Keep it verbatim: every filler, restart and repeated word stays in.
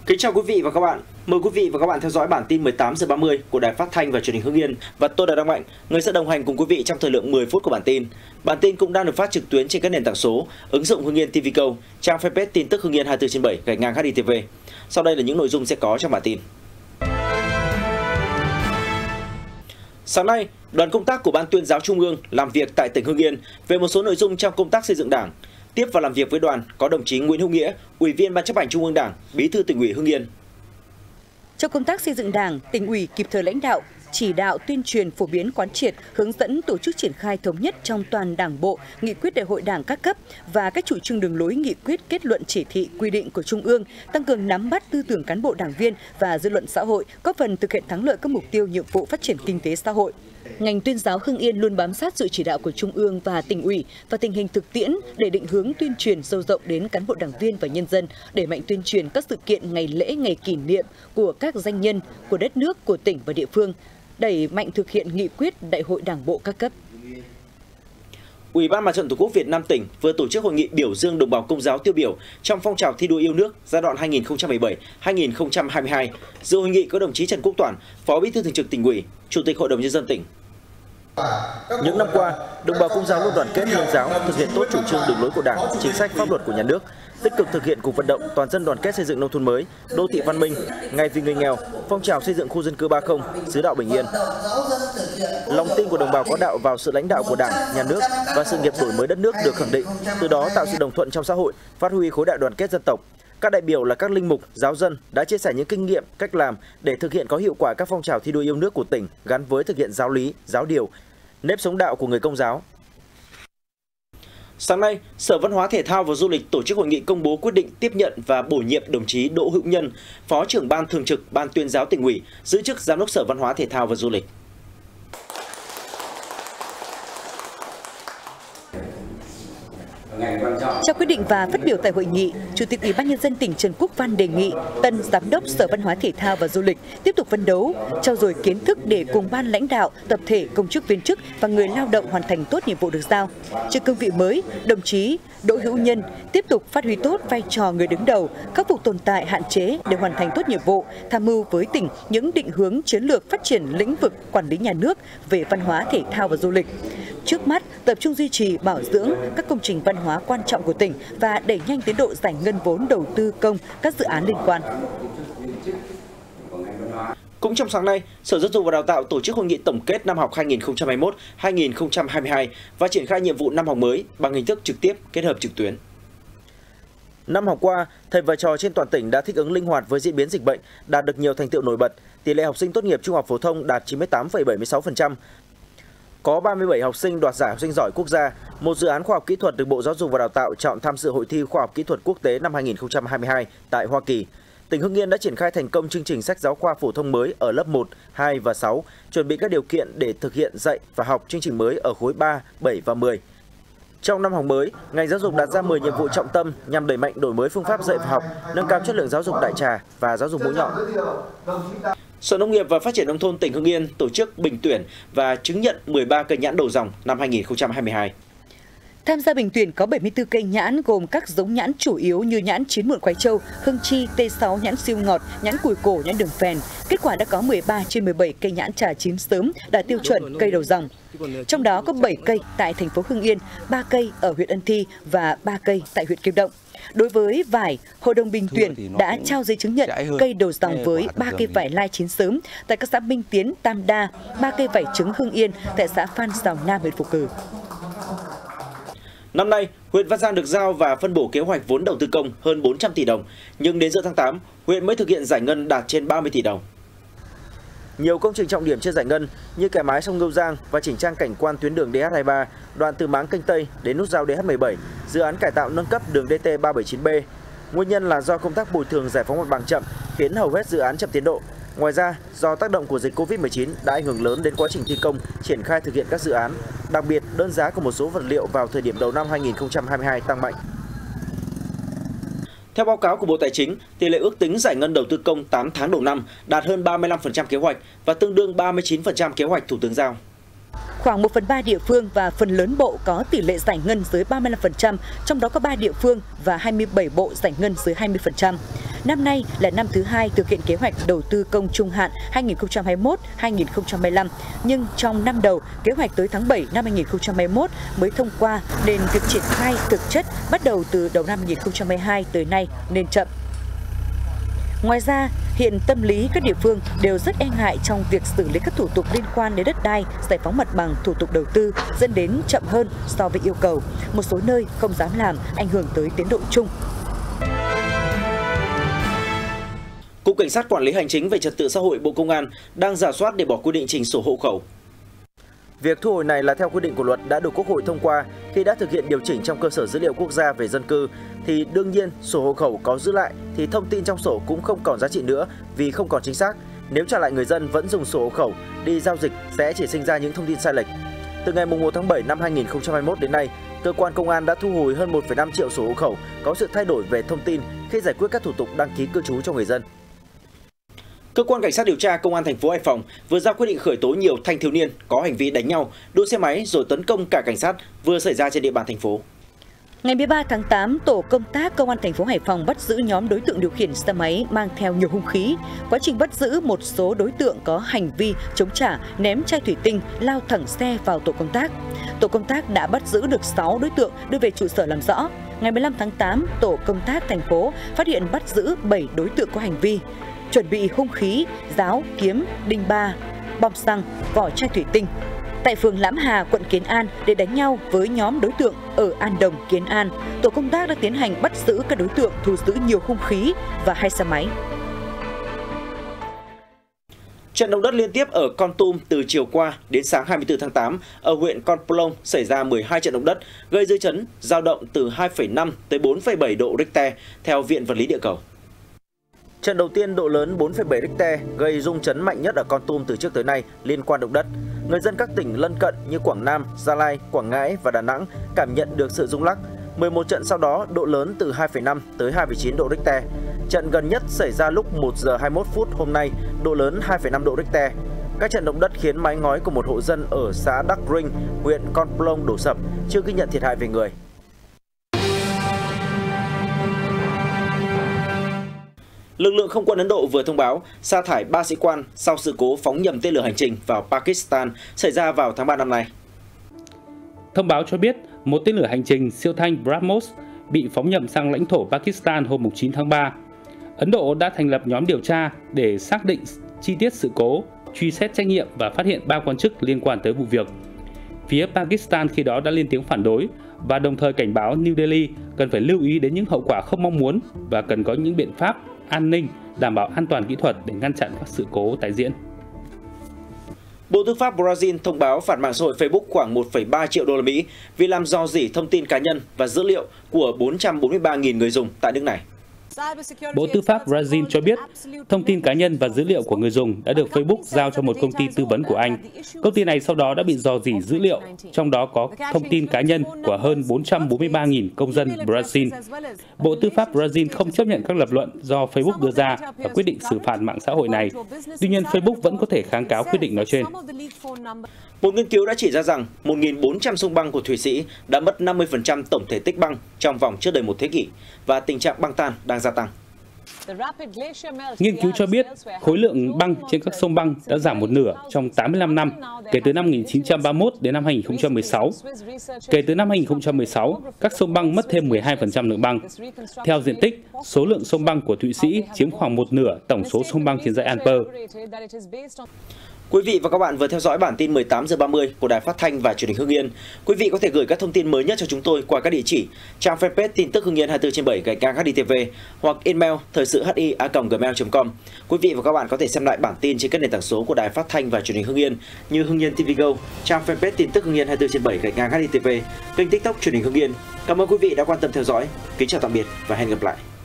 Kính chào quý vị và các bạn. Mời quý vị và các bạn theo dõi bản tin mười tám giờ ba mươi của Đài Phát thanh và Truyền hình Hưng Yên, và tôi là Đăng Mạnh, người sẽ đồng hành cùng quý vị trong thời lượng mười phút của bản tin. Bản tin cũng đang được phát trực tuyến trên các nền tảng số, ứng dụng Hưng Yên ti vi Go, trang fanpage tin tức Hưng Yên hai mươi tư trên bảy gạch ngang hát i tê vê. Sau đây là những nội dung sẽ có trong bản tin. Sáng nay, đoàn công tác của Ban Tuyên giáo Trung ương làm việc tại tỉnh Hưng Yên về một số nội dung trong công tác xây dựng Đảng. Tiếp và làm việc với đoàn có đồng chí Nguyễn Hữu Nghĩa, Ủy viên Ban Chấp hành Trung ương Đảng, Bí thư Tỉnh ủy Hưng Yên. Trong công tác xây dựng Đảng, Tỉnh ủy kịp thời lãnh đạo, chỉ đạo tuyên truyền phổ biến quán triệt, hướng dẫn tổ chức triển khai thống nhất trong toàn Đảng bộ, nghị quyết đại hội Đảng các cấp và các chủ trương đường lối, nghị quyết, kết luận, chỉ thị, quy định của Trung ương, tăng cường nắm bắt tư tưởng cán bộ đảng viên và dư luận xã hội, góp phần thực hiện thắng lợi các mục tiêu nhiệm vụ phát triển kinh tế xã hội. Ngành tuyên giáo Hưng Yên luôn bám sát sự chỉ đạo của Trung ương và Tỉnh ủy và tình hình thực tiễn để định hướng tuyên truyền sâu rộng đến cán bộ đảng viên và nhân dân, đẩy mạnh tuyên truyền các sự kiện, ngày lễ, ngày kỷ niệm của các danh nhân, của đất nước, của tỉnh và địa phương, đẩy mạnh thực hiện nghị quyết đại hội Đảng bộ các cấp. Ủy ban Mặt trận Tổ quốc Việt Nam tỉnh vừa tổ chức hội nghị biểu dương đồng bào Công giáo tiêu biểu trong phong trào thi đua yêu nước giai đoạn hai nghìn không trăm mười bảy đến hai nghìn không trăm hai mươi hai. Dự hội nghị có đồng chí Trần Quốc Toản, Phó Bí thư Thường trực Tỉnh ủy, Chủ tịch Hội đồng Nhân dân tỉnh. Những năm qua, đồng bào Công giáo luôn đoàn kết lương giáo, thực hiện tốt chủ trương đường lối của Đảng, chính sách pháp luật của nhà nước, tích cực thực hiện cuộc vận động toàn dân đoàn kết xây dựng nông thôn mới, đô thị văn minh, ngày vì người nghèo, phong trào xây dựng khu dân cư ba không, xứ đạo bình yên. Lòng tin của đồng bào có đạo vào sự lãnh đạo của Đảng, nhà nước và sự nghiệp đổi mới đất nước được khẳng định, từ đó tạo sự đồng thuận trong xã hội, phát huy khối đại đoàn kết dân tộc. Các đại biểu là các linh mục, giáo dân đã chia sẻ những kinh nghiệm, cách làm để thực hiện có hiệu quả các phong trào thi đua yêu nước của tỉnh gắn với thực hiện giáo lý, giáo điều, nếp sống đạo của người Công giáo. Sáng nay, Sở Văn hóa Thể thao và Du lịch tổ chức hội nghị công bố quyết định tiếp nhận và bổ nhiệm đồng chí Đỗ Hữu Nhân, Phó trưởng Ban Thường trực Ban Tuyên giáo Tỉnh ủy, giữ chức Giám đốc Sở Văn hóa Thể thao và Du lịch. Trong quyết định và phát biểu tại hội nghị, Chủ tịch Ủy ban Nhân dân tỉnh Trần Quốc Văn đề nghị tân Giám đốc Sở Văn hóa Thể thao và Du lịch tiếp tục phấn đấu, trau dồi kiến thức để cùng ban lãnh đạo, tập thể, công chức viên chức và người lao động hoàn thành tốt nhiệm vụ được giao. Trên cương vị mới, đồng chí Đỗ Hữu Nhân tiếp tục phát huy tốt vai trò người đứng đầu, khắc phục tồn tại hạn chế để hoàn thành tốt nhiệm vụ, tham mưu với tỉnh những định hướng chiến lược phát triển lĩnh vực quản lý nhà nước về văn hóa thể thao và du lịch. Trước mắt, tập trung duy trì bảo dưỡng các công trình văn hóa quan trọng của tỉnh và đẩy nhanh tiến độ giải ngân vốn đầu tư công các dự án liên quan. Cũng trong sáng nay, Sở Giáo dục và Đào tạo tổ chức hội nghị tổng kết năm học hai nghìn không trăm hai mươi mốt đến hai nghìn không trăm hai mươi hai và triển khai nhiệm vụ năm học mới bằng hình thức trực tiếp kết hợp trực tuyến. Năm học qua, thầy và trò trên toàn tỉnh đã thích ứng linh hoạt với diễn biến dịch bệnh, đạt được nhiều thành tựu nổi bật. Tỷ lệ học sinh tốt nghiệp trung học phổ thông đạt chín mươi tám phẩy bảy mươi sáu phần trăm. Có ba mươi bảy học sinh đoạt giải học sinh giỏi quốc gia, một dự án khoa học kỹ thuật được Bộ Giáo dục và Đào tạo chọn tham dự hội thi khoa học kỹ thuật quốc tế năm hai nghìn không trăm hai mươi hai tại Hoa Kỳ. Tỉnh Hưng Yên đã triển khai thành công chương trình sách giáo khoa phổ thông mới ở lớp một, hai và sáu, chuẩn bị các điều kiện để thực hiện dạy và học chương trình mới ở khối ba, bảy và mười. Trong năm học mới, ngành giáo dục đặt ra mười nhiệm vụ trọng tâm nhằm đẩy mạnh đổi mới phương pháp dạy và học, nâng cao chất lượng giáo dục đại trà và giáo dục mũi nhọn. Sở Nông nghiệp và Phát triển Nông thôn tỉnh Hưng Yên tổ chức bình tuyển và chứng nhận mười ba cây nhãn đầu dòng năm hai nghìn không trăm hai mươi hai. Tham gia bình tuyển có bảy mươi tư cây nhãn gồm các giống nhãn chủ yếu như nhãn chín muộn Khoái Châu, Hưng Chi, T sáu, nhãn siêu ngọt, nhãn cùi cổ, nhãn đường phèn. Kết quả đã có mười ba trên mười bảy cây nhãn trà chín sớm đạt tiêu chuẩn cây đầu dòng. Trong đó có bảy cây tại thành phố Hưng Yên, ba cây ở huyện Ân Thi và ba cây tại huyện Kim Động. Đối với vải, Hội đồng bình tuyển đã trao giấy chứng nhận cây đầu dòng với ba cây vải lai chín sớm tại các xã Minh Tiến, Tam Đa, ba cây vải trứng Hưng Yên tại xã Phan Xào Nam, huyện Phù Cử. Năm nay, huyện Văn Giang được giao và phân bổ kế hoạch vốn đầu tư công hơn bốn trăm tỷ đồng, nhưng đến giữa tháng tám, huyện mới thực hiện giải ngân đạt trên ba mươi tỷ đồng. Nhiều công trình trọng điểm chưa giải ngân như kè mái sông Ngâu Giang và chỉnh trang cảnh quan tuyến đường D H hai mươi ba, đoạn từ Máng Kênh Tây đến nút giao D H mười bảy, dự án cải tạo nâng cấp đường D T ba bảy chín B. Nguyên nhân là do công tác bồi thường giải phóng mặt bằng chậm, khiến hầu hết dự án chậm tiến độ. Ngoài ra, do tác động của dịch Covid mười chín đã ảnh hưởng lớn đến quá trình thi công, triển khai thực hiện các dự án. Đặc biệt, đơn giá của một số vật liệu vào thời điểm đầu năm hai nghìn không trăm hai mươi hai tăng mạnh. Theo báo cáo của Bộ Tài chính, tỷ lệ ước tính giải ngân đầu tư công tám tháng đầu năm đạt hơn ba mươi lăm phần trăm kế hoạch và tương đương ba mươi chín phần trăm kế hoạch Thủ tướng giao. Khoảng một phần ba địa phương và phần lớn bộ có tỷ lệ giải ngân dưới ba mươi lăm phần trăm, trong đó có ba địa phương và hai mươi bảy bộ giải ngân dưới hai mươi phần trăm. Năm nay là năm thứ hai thực hiện kế hoạch đầu tư công trung hạn hai nghìn không trăm hai mươi mốt đến hai nghìn không trăm hai mươi lăm, nhưng trong năm đầu, kế hoạch tới tháng bảy năm hai nghìn không trăm hai mươi mốt mới thông qua nên việc triển khai thực chất bắt đầu từ đầu năm hai nghìn không trăm hai mươi hai tới nay nên chậm. Ngoài ra, hiện tâm lý các địa phương đều rất e ngại trong việc xử lý các thủ tục liên quan đến đất đai, giải phóng mặt bằng, thủ tục đầu tư dẫn đến chậm hơn so với yêu cầu. Một số nơi không dám làm, ảnh hưởng tới tiến độ chung. Cục Cảnh sát Quản lý Hành chính về Trật tự xã hội Bộ Công an đang rà soát để bỏ quy định chỉnh sổ hộ khẩu. Việc thu hồi này là theo quy định của luật đã được Quốc hội thông qua. Khi đã thực hiện điều chỉnh trong cơ sở dữ liệu quốc gia về dân cư thì đương nhiên sổ hộ khẩu có giữ lại thì thông tin trong sổ cũng không còn giá trị nữa vì không còn chính xác. Nếu trả lại người dân vẫn dùng sổ hộ khẩu đi giao dịch sẽ chỉ sinh ra những thông tin sai lệch. Từ ngày mùng một tháng bảy năm hai nghìn không trăm hai mươi mốt đến nay, cơ quan công an đã thu hồi hơn một phẩy năm triệu sổ hộ khẩu có sự thay đổi về thông tin khi giải quyết các thủ tục đăng ký cư trú cho người dân. Cơ quan Cảnh sát điều tra Công an thành phố Hải Phòng vừa ra quyết định khởi tố nhiều thanh thiếu niên có hành vi đánh nhau, đua xe máy rồi tấn công cả cảnh sát vừa xảy ra trên địa bàn thành phố. Ngày mười ba tháng tám, tổ công tác Công an thành phố Hải Phòng bắt giữ nhóm đối tượng điều khiển xe máy mang theo nhiều hung khí. Quá trình bắt giữ, một số đối tượng có hành vi chống trả, ném chai thủy tinh, lao thẳng xe vào tổ công tác. Tổ công tác đã bắt giữ được sáu đối tượng đưa về trụ sở làm rõ. Ngày mười lăm tháng tám, tổ công tác thành phố phát hiện bắt giữ bảy đối tượng có hành vi chuẩn bị hung khí, giáo, kiếm, đinh ba, bom xăng, vỏ chai thủy tinh tại phường Lãm Hà, quận Kiến An để đánh nhau với nhóm đối tượng ở An Đồng, Kiến An. Tổ công tác đã tiến hành bắt giữ các đối tượng, thu giữ nhiều hung khí và hai xe máy. Trận động đất liên tiếp ở Kon Tum từ chiều qua đến sáng hai mươi tư tháng tám ở huyện Con Plong xảy ra mười hai trận động đất, gây dư chấn dao động từ hai phẩy năm tới bốn phẩy bảy độ Richter theo Viện Vật lý Địa cầu. Trận đầu tiên độ lớn bốn phẩy bảy Richter gây rung chấn mạnh nhất ở Kon Tum từ trước tới nay liên quan động đất. Người dân các tỉnh lân cận như Quảng Nam, Gia Lai, Quảng Ngãi và Đà Nẵng cảm nhận được sự rung lắc. mười một trận sau đó độ lớn từ hai phẩy năm tới hai phẩy chín độ Richter. Trận gần nhất xảy ra lúc một giờ hai mươi mốt phút hôm nay, độ lớn hai phẩy năm độ Richter. Các trận động đất khiến mái ngói của một hộ dân ở xã Đắc Rinh, huyện Con Plong đổ sập, chưa ghi nhận thiệt hại về người. Lực lượng không quân Ấn Độ vừa thông báo sa thải ba sĩ quan sau sự cố phóng nhầm tên lửa hành trình vào Pakistan xảy ra vào tháng ba năm nay. Thông báo cho biết một tên lửa hành trình siêu thanh BrahMos bị phóng nhầm sang lãnh thổ Pakistan hôm chín tháng ba. Ấn Độ đã thành lập nhóm điều tra để xác định chi tiết sự cố, truy xét trách nhiệm và phát hiện ba quan chức liên quan tới vụ việc. Phía Pakistan khi đó đã lên tiếng phản đối và đồng thời cảnh báo New Delhi cần phải lưu ý đến những hậu quả không mong muốn và cần có những biện pháp an ninh, đảm bảo an toàn kỹ thuật để ngăn chặn các sự cố tái diễn. Bộ Tư pháp Brazil thông báo phạt mạng xã hội Facebook khoảng một phẩy ba triệu đô la Mỹ vì làm rò rỉ thông tin cá nhân và dữ liệu của bốn trăm bốn mươi ba nghìn người dùng tại nước này. Bộ Tư pháp Brazil cho biết thông tin cá nhân và dữ liệu của người dùng đã được Facebook giao cho một công ty tư vấn của Anh. Công ty này sau đó đã bị rò rỉ dữ liệu, trong đó có thông tin cá nhân của hơn bốn trăm bốn mươi ba nghìn công dân Brazil. Bộ Tư pháp Brazil không chấp nhận các lập luận do Facebook đưa ra và quyết định xử phạt mạng xã hội này. Tuy nhiên, Facebook vẫn có thể kháng cáo quyết định nói trên. Một nghiên cứu đã chỉ ra rằng một nghìn bốn trăm sông băng của Thụy Sĩ đã mất năm mươi phần trăm tổng thể tích băng trong vòng chưa đầy một thế kỷ và tình trạng băng tan đang gia tăng. Nghiên cứu cho biết khối lượng băng trên các sông băng đã giảm một nửa trong tám mươi lăm năm, kể từ năm một nghìn chín trăm ba mươi mốt đến năm hai nghìn không trăm mười sáu. Kể từ năm hai nghìn không trăm mười sáu, các sông băng mất thêm mười hai phần trăm lượng băng. Theo diện tích, số lượng sông băng của Thụy Sĩ chiếm khoảng một nửa tổng số sông băng trên dãy Alper. Quý vị và các bạn vừa theo dõi bản tin mười tám giờ ba mươi của Đài Phát thanh và Truyền hình Hưng Yên. Quý vị có thể gửi các thông tin mới nhất cho chúng tôi qua các địa chỉ trang fanpage tin tức Hưng Yên hai mươi tư trên bảy gạch ngang hát đê tê vê hoặc email thời sự h i a còng gmail chấm com. Quý vị và các bạn có thể xem lại bản tin trên các nền tảng số của Đài Phát thanh và Truyền hình Hưng Yên như Hưng Yên ti vi Go, trang fanpage tin tức Hưng Yên hai mươi tư trên bảy gạch ngang hát đê tê vê, kênh TikTok Truyền hình Hưng Yên. Cảm ơn quý vị đã quan tâm theo dõi. Kính chào tạm biệt và hẹn gặp lại.